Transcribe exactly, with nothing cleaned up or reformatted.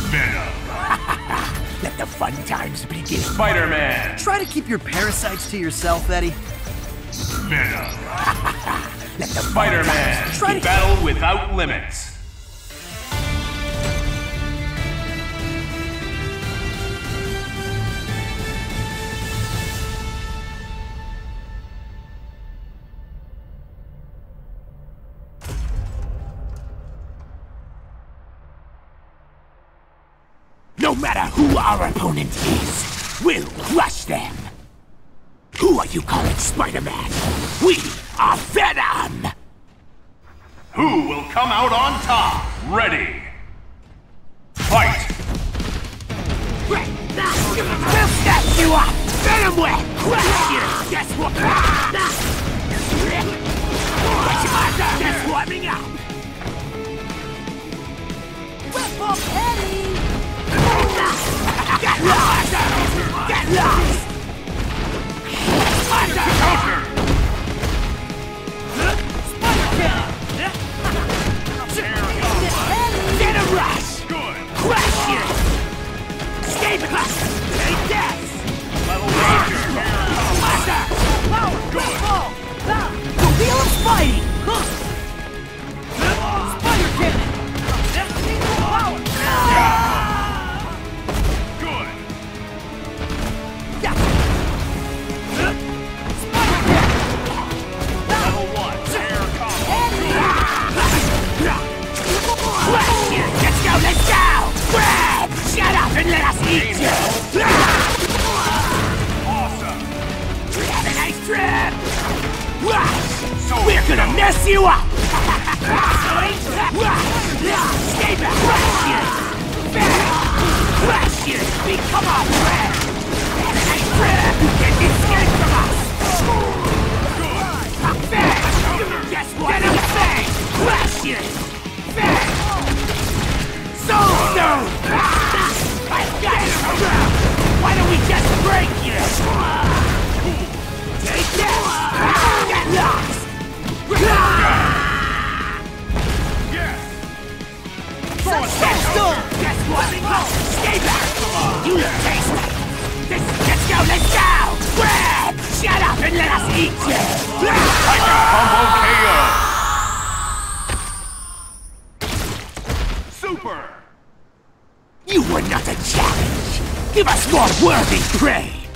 Venom. Let the fun times begin. Spider-Man. Try to keep your parasites to yourself, Eddie. Venom. Let the Spider-Man. Try to- Battle without limits. No matter who our opponent is, we'll crush them. Who are you calling Spider-Man? We are Venom! Who will come out on top? Ready. Fight! We'll snatch you up! Venom web! Crush you! Guess what? Guess warming up! Whip up, Eddie! Get lost! Get lost! Under! Counter! Get a rush! Good! Crush you! Stay back! Take that! Level Ranger! Under! Power! Good! Ball! Now! The wheel of fighting! Spider cannon! Power! Good! Yeah. Spider cannon! Level one! Air combo! Crush you! Let's go! Let's go! Grab! Shut up and let us eat you! Awesome! Have a nice trip! Rush! So We're gonna go. mess you up! Stay back! Crush you! Crush you! We come on, Fred! Have a nice trip! You can't escape from us! Good! Fed! Guess what? Get him fed! Crush you! Fed! So soon! I've got him! Why don't we just break you? Take this! Get lost! Yes! Stay still! Guess what? Stay back! You look tasty! Let's, let's go! Let's go! Grab! Shut up and let us eat you! Combo K O! Super! You were not a challenge! Give us more worthy prey!